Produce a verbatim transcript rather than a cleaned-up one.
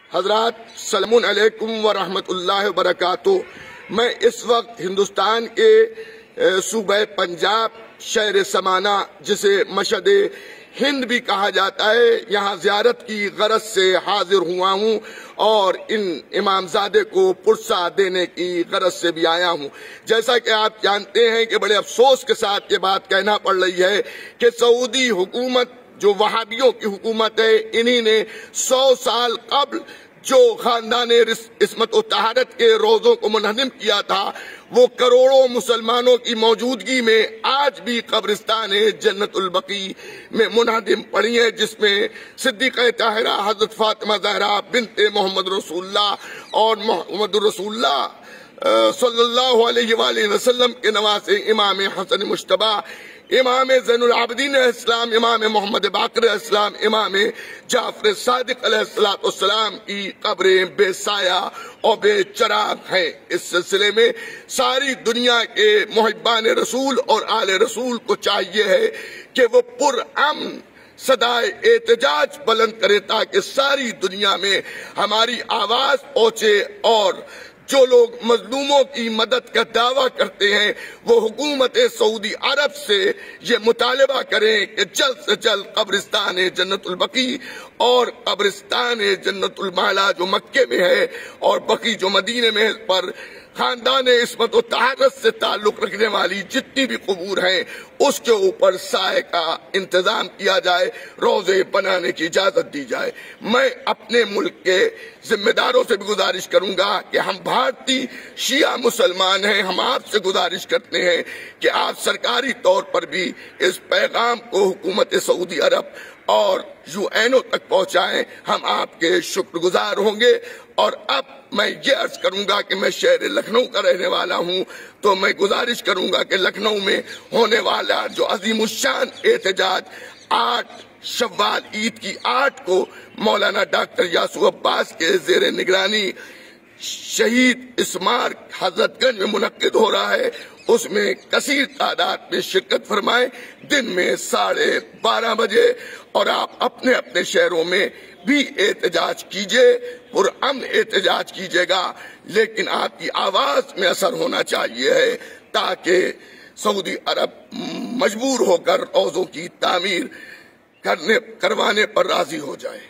حضرات السلام علیکم ورحمۃ اللہ وبرکاتہ۔ میں اس وقت ہندوستان کے صوبہ پنجاب شہر سمانہ جسے مشہد ہند بھی کہا جاتا ہے، یہاں زیارت کی غرض سے حاضر ہوا ہوں اور ان امام زادے کو پرسہ دینے کی غرض سے بھی آیا ہوں۔ جیسا کہ آپ جانتے ہیں کہ بڑے افسوس کے ساتھ یہ بات کہنا پڑ رہی ہے کہ سعودی حکومت جو وہابیوں کی حکومت ہے، انہی نے سو سال قبل جو خاندان عصمت و طہارت کے روزوں کو منہدم کیا تھا، وہ کروڑوں مسلمانوں کی موجودگی میں آج بھی قبرستان جنت البقیع میں منہدم پڑی ہیں، جس میں صدیقہ طاہرہ حضرت فاطمہ زہرا بنت محمد رسول اللہ اور محمد رسول اللہ صلی اللہ علیہ وآلہ وسلم کے نواسے امام حسن مجتبی، امام زین العابدین علیہ السلام، امام محمد باقر علیہ السلام، امام جعفر صادق علیہ السلام کی قبریں بے سایہ اور بے چراغ ہیں۔ اس سلسلے میں ساری دنیا کے محبان رسول اور آل رسول کو چاہیے ہے کہ وہ پرامن صدائے احتجاج بلند کرے تاکہ ساری دنیا میں ہماری آواز پہنچے اور جو لوگ مظلوموں کی مدد کا دعویٰ کرتے ہیں وہ حکومت سعودی عرب سے یہ مطالبہ کریں کہ جلد سے جلد قبرستان جنت البقیع اور قبرستان جنت المعلا جو مکے میں ہے اور بقیع جو مدینے میں ہے پر خاندان عصمت و طہارت سے تعلق رکھنے والی جتنی بھی قبور ہیں اس کے اوپر سائے کا انتظام کیا جائے، روزے بنانے کی اجازت دی جائے۔ میں اپنے ملک کے ذمہ داروں سے بھی گزارش کروں گا کہ ہم بھارتی شیعہ مسلمان ہیں، ہم آپ سے گزارش کرتے ہیں کہ آپ سرکاری طور پر بھی اس پیغام کو حکومت سعودی عرب اور یو این او تک پہنچائیں، ہم آپ کے شکر گزار ہوں گے۔ اور اب میں یہ عرض کروں گا کہ میں شہر لکھنؤ کا رہنے والا ہوں، تو میں گزارش کروں گا کہ لکھنؤ میں ہونے والا جو عظیم الشان احتجاج آٹھ شوال عید کی آٹھ کو مولانا ڈاکٹر یاسو عباس کے زیر نگرانی شہید اسمارک حضرت گنج میں منعقد ہو رہا ہے، اس میں کثیر تعداد میں شرکت فرمائیں دن میں ساڑھے بارہ بجے، اور آپ اپنے اپنے شہروں میں بھی احتجاج کیجئے، پرامن احتجاج کیجئے گا، لیکن آپ کی آواز میں اثر ہونا چاہیے ہے تاکہ سعودی عرب مجبور ہو کر روزوں کی تعمیر کرنے کروانے پر راضی ہو جائے۔